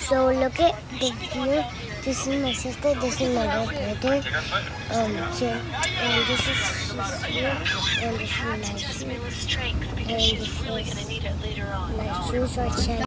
So look at the view. This is my sister. This is my red brother. Jim. And this is his shoe. And this is my shoe. And this is my shoes are checked.